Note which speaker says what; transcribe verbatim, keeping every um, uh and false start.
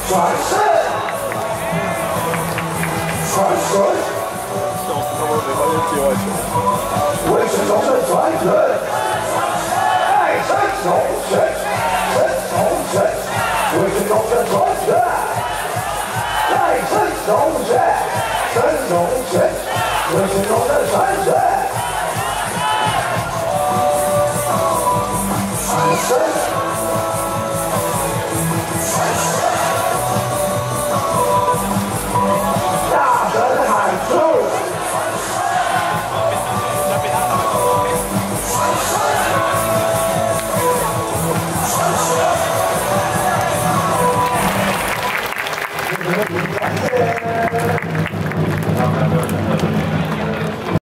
Speaker 1: 转身，转身，为神龙的转身，爱神龙神，神龙神，为神龙的转身，爱神龙神，神龙神，为神龙的。